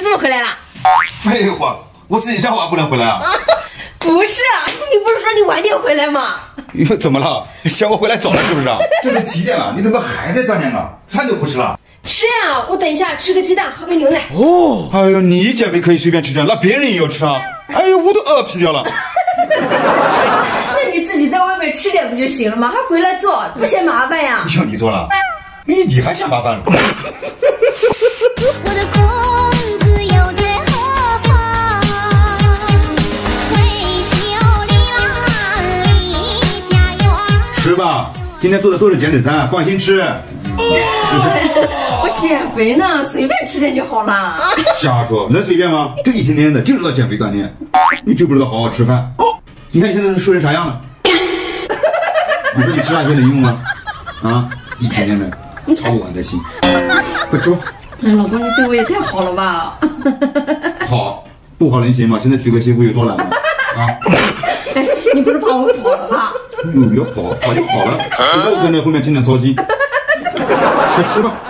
怎么回来了？ 废话，我自己下午还不能回来啊？ 不是啊，你不是说你晚点回来吗？ 又怎么了？嫌我回来早了是不是？这是几点了？你怎么还在锻炼呢？饭都不吃了？ 吃呀，我等一下吃个鸡蛋，喝杯牛奶。 哦，哎呦，你减肥可以随便吃点，那别人也要吃啊！哎呦，我都饿屁掉了。 那你自己在外面吃点不就行了吗？还回来做，不嫌麻烦呀？ 要你做了，你还嫌麻烦了？ 我的公子又在何方？为求离家园。 吃吧，今天做的都是减脂餐，放心吃。 我减肥呢，随便吃点就好了。 瞎说，能随便吗？这一天天的就知道减肥锻炼，你就不知道好好吃饭。你看你现在瘦成啥样了？你说你吃那些能用吗？啊，一天天的操不完的心，快吃吧。 老公，你对我也太好了吧？ 好，不好能行吗？现在娶个媳妇有多难吗？啊！ 哎，你不是怕我跑了吧？ 要跑就跑了，不要跟在后面天天操心。快吃吧。